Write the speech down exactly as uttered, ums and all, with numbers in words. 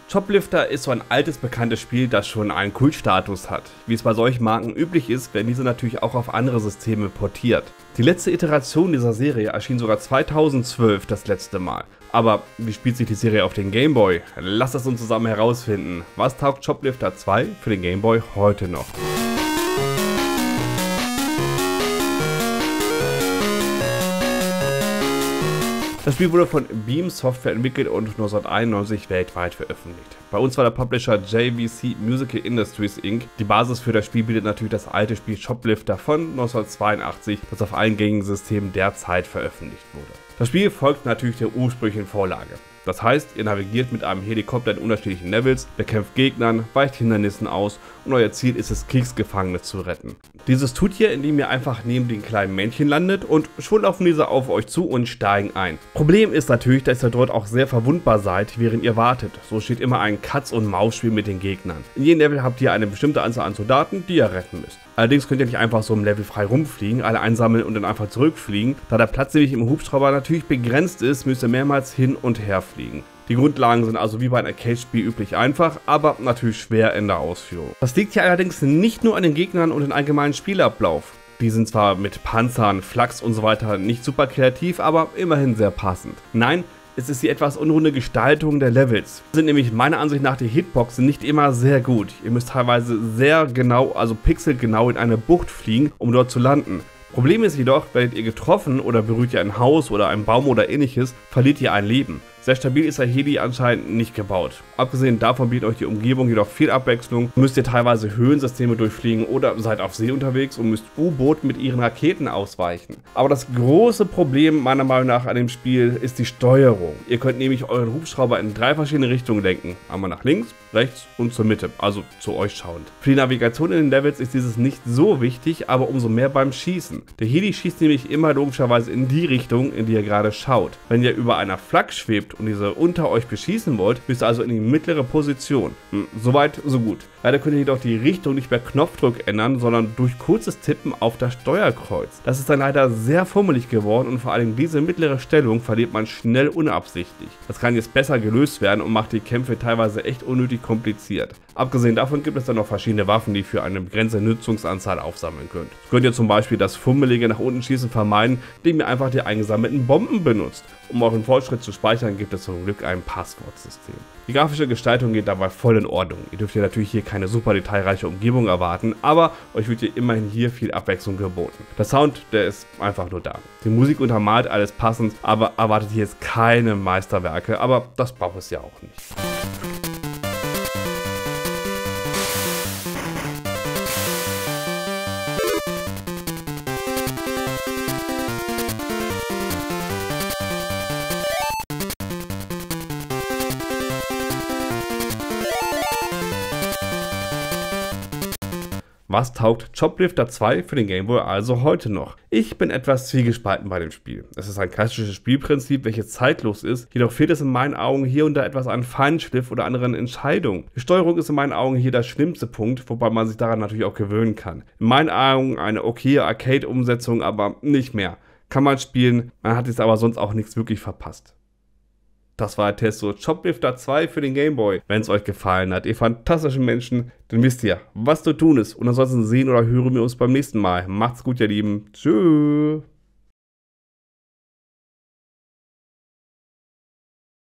Choplifter ist so ein altes, bekanntes Spiel, das schon einen Kultstatus hat. Wie es bei solchen Marken üblich ist, werden diese natürlich auch auf andere Systeme portiert. Die letzte Iteration dieser Serie erschien sogar zweitausendzwölf das letzte Mal. Aber wie spielt sich die Serie auf den Game Boy? Lasst es uns zusammen herausfinden. Was taugt Choplifter zwei für den Game Boy heute noch? Das Spiel wurde von Beam Software entwickelt und neunzehnhunderteinundneunzig weltweit veröffentlicht. Bei uns war der Publisher J V C Musical Industries Incorporated. Die Basis für das Spiel bietet natürlich das alte Spiel Choplifter von neunzehnhundertzweiundachtzig, das auf allen gängigen Systemen der Zeit veröffentlicht wurde. Das Spiel folgt natürlich der ursprünglichen Vorlage. Das heißt, ihr navigiert mit einem Helikopter in unterschiedlichen Levels, bekämpft Gegnern, weicht Hindernissen aus und euer Ziel ist es, Kriegsgefangene zu retten. Dieses tut ihr, indem ihr einfach neben den kleinen Männchen landet und schon laufen diese auf euch zu und steigen ein. Problem ist natürlich, dass ihr dort auch sehr verwundbar seid, während ihr wartet. So steht immer ein Katz-und-Maus-Spiel mit den Gegnern. In jedem Level habt ihr eine bestimmte Anzahl an Soldaten, die ihr retten müsst. Allerdings könnt ihr nicht einfach so im Level frei rumfliegen, alle einsammeln und dann einfach zurückfliegen. Da der Platz nämlich im Hubschrauber natürlich begrenzt ist, müsst ihr mehrmals hin und her fliegen. Die Grundlagen sind also wie bei einem Arcade-Spiel üblich einfach, aber natürlich schwer in der Ausführung. Das liegt hier allerdings nicht nur an den Gegnern und dem allgemeinen Spielablauf. Die sind zwar mit Panzern, Flaks und so weiter nicht super kreativ, aber immerhin sehr passend. Nein, es ist die etwas unrunde Gestaltung der Levels. Sind nämlich meiner Ansicht nach die Hitboxen nicht immer sehr gut. Ihr müsst teilweise sehr genau, also pixelgenau in eine Bucht fliegen, um dort zu landen. Problem ist jedoch, werdet ihr getroffen oder berührt ihr ein Haus oder einen Baum oder ähnliches, verliert ihr ein Leben. Sehr stabil ist der Heli anscheinend nicht gebaut. Abgesehen davon bietet euch die Umgebung jedoch viel Abwechslung. Müsst ihr teilweise Höhlensysteme durchfliegen oder seid auf See unterwegs und müsst U-Booten mit ihren Raketen ausweichen. Aber das große Problem meiner Meinung nach an dem Spiel ist die Steuerung. Ihr könnt nämlich euren Hubschrauber in drei verschiedene Richtungen lenken. Einmal nach links, rechts und zur Mitte, also zu euch schauend. Für die Navigation in den Levels ist dieses nicht so wichtig, aber umso mehr beim Schießen. Der Heli schießt nämlich immer logischerweise in die Richtung, in die ihr gerade schaut. Wenn ihr über einer Flak schwebt und diese unter euch beschießen wollt, müsst ihr also in die mittlere Position. Hm, Soweit, so gut. Leider könnt ihr jedoch die Richtung nicht per Knopfdruck ändern, sondern durch kurzes Tippen auf das Steuerkreuz. Das ist dann leider sehr fummelig geworden und vor allem diese mittlere Stellung verliert man schnell unabsichtlich. Das kann jetzt besser gelöst werden und macht die Kämpfe teilweise echt unnötig kompliziert. Abgesehen davon gibt es dann noch verschiedene Waffen, die für eine begrenzte Nutzungsanzahl aufsammeln könnt. So könnt ihr zum Beispiel das fummelige nach unten schießen vermeiden, indem ihr einfach die eingesammelten Bomben benutzt. Um euren Fortschritt zu speichern, gibt es zum Glück ein Passwortsystem. Die grafische Gestaltung geht dabei voll in Ordnung. Ihr dürft ja natürlich hier keine super detailreiche Umgebung erwarten, aber euch wird hier immerhin hier viel Abwechslung geboten. Der Sound, der ist einfach nur da. Die Musik untermalt alles passend, aber erwartet hier jetzt keine Meisterwerke, aber das braucht es ja auch nicht. Was taugt Choplifter zwei für den Game Boy also heute noch? Ich bin etwas zwiegespalten bei dem Spiel. Es ist ein klassisches Spielprinzip, welches zeitlos ist, jedoch fehlt es in meinen Augen hier und da etwas an Feinschliff oder anderen Entscheidungen. Die Steuerung ist in meinen Augen hier der schlimmste Punkt, wobei man sich daran natürlich auch gewöhnen kann. In meinen Augen eine okaye Arcade-Umsetzung, aber nicht mehr. Kann man spielen, man hat jetzt aber sonst auch nichts wirklich verpasst. Das war der Test zu Choplifter zwei für den Game Boy. Wenn es euch gefallen hat, ihr fantastischen Menschen, dann wisst ihr, was zu tun ist. Und ansonsten sehen oder hören wir uns beim nächsten Mal. Macht's gut, ihr Lieben. Tschüss.